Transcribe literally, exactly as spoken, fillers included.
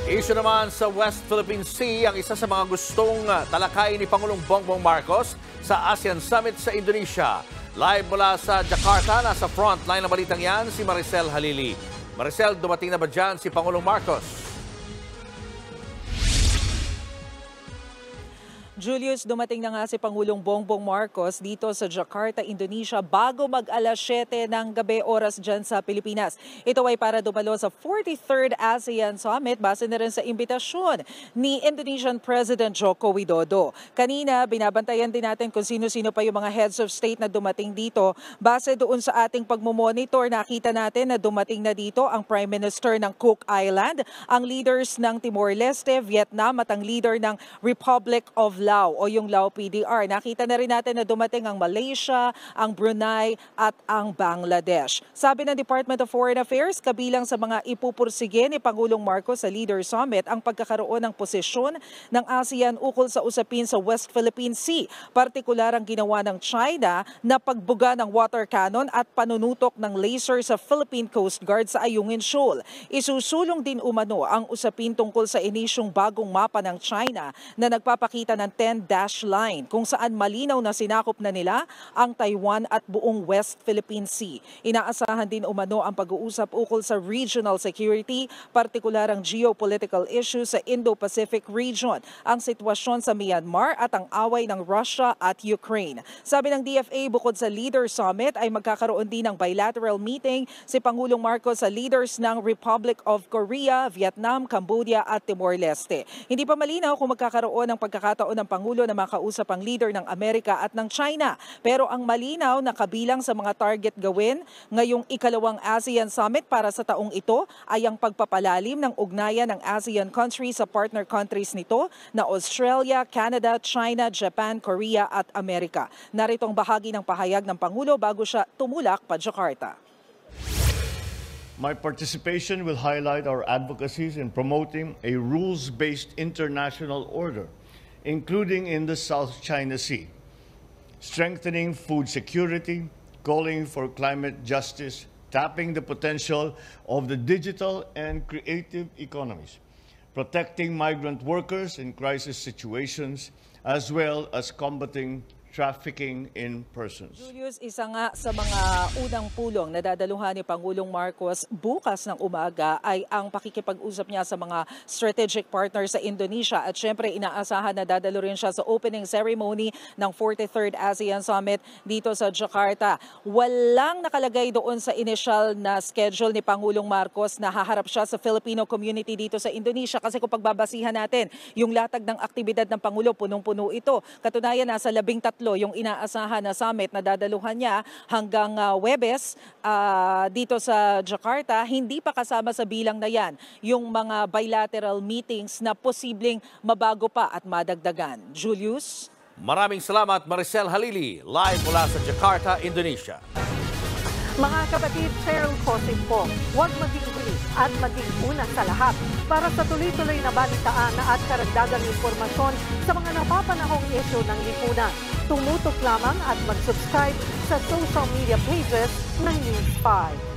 Issue naman sa West Philippine Sea ang isa sa mga gustong talakayin ni Pangulong Bongbong Marcos sa ASEAN Summit sa Indonesia. Live mula sa Jakarta, nasa frontline ng balitang yan si Maricel Halili. Maricel, dumating na ba dyan si Pangulong Marcos? Julius, dumating na nga si Pangulong Bongbong Marcos dito sa Jakarta, Indonesia bago mag-alas siyete ng gabi oras dyan sa Pilipinas. Ito ay para dumalo sa forty-third ASEAN Summit base na rin sa imbitasyon ni Indonesian President Joko Widodo. Kanina, binabantayan din natin kung sino-sino pa yung mga heads of state na dumating dito. Base doon sa ating pagmumonitor, nakita natin na dumating na dito ang Prime Minister ng Cook Island, ang leaders ng Timor-Leste, Vietnam at ang leader ng Republic of Lao o yung Lao P D R. Nakita na rin natin na dumating ang Malaysia, ang Brunei at ang Bangladesh. Sabi ng Department of Foreign Affairs, kabilang sa mga ipupursige ni Pangulong Marcos sa Leader Summit ang pagkakaroon ng posisyon ng ASEAN ukol sa usapin sa West Philippine Sea. Partikular ang ginawa ng China na pagbuga ng water cannon at panunutok ng laser sa Philippine Coast Guard sa Ayungin Shoal. Isusulong din umano ang usapin tungkol sa inisyong bagong mapa ng China na nagpapakita ng ten-dash line kung saan malinaw na sinakop na nila ang Taiwan at buong West Philippine Sea. Inaasahan din umano ang pag-uusap ukol sa regional security, partikular ang geopolitical issues sa Indo-Pacific region, ang sitwasyon sa Myanmar at ang away ng Russia at Ukraine. Sabi ng D F A, bukod sa Leader Summit ay magkakaroon din ng bilateral meeting si Pangulong Marcos sa leaders ng Republic of Korea, Vietnam, Cambodia at Timor-Leste. Hindi pa malinaw kung magkakaroon ng pagkakataon ng Pangulo na makausap ang leader ng Amerika at ng China. Pero ang malinaw na kabilang sa mga target gawin ngayong ikalawang ASEAN Summit para sa taong ito ay ang pagpapalalim ng ugnayan ng ASEAN countries sa partner countries nito na Australia, Canada, China, Japan, Korea at Amerika. Narito ang bahagi ng pahayag ng Pangulo bago siya tumulak pa Jakarta. My participation will highlight our advocacies in promoting a rules-based international order, including in the South China Sea, strengthening food security, calling for climate justice, tapping the potential of the digital and creative economies, protecting migrant workers in crisis situations, as well as combating trafficking in persons. Julius, isa nga sa mga unang pulong na dadaluhan ni Pangulong Marcos bukas ng umaga ay ang pakikipag-usap niya sa mga strategic partners sa Indonesia at syempre inaasahan na dadalo rin siya sa opening ceremony ng forty-third ASEAN Summit dito sa Jakarta. Walang nakalagay doon sa initial na schedule ni Pangulong Marcos na haharap siya sa Filipino community dito sa Indonesia kasi kung pagbabasihan natin, yung latag ng aktibidad ng Pangulo punong-puno ito. Katunayan, nasa labing tatlo yung inaasahan na summit na dadaluhan niya hanggang uh, Huwebes uh, dito sa Jakarta. Hindi pa kasama sa bilang na yan yung mga bilateral meetings na posibleng mabago pa at madagdagan. Julius? Maraming salamat Maricel Halili, live mula sa Jakarta, Indonesia. Mga kapatid, Cheryl Cosim po, huwag maging huli at maging una sa lahat para sa tuloy-tuloy na balitaan at karagdagang impormasyon sa mga napapanahong isyu ng lipunan. Tumutok lamang at mag-subscribe sa social media pages ng News five.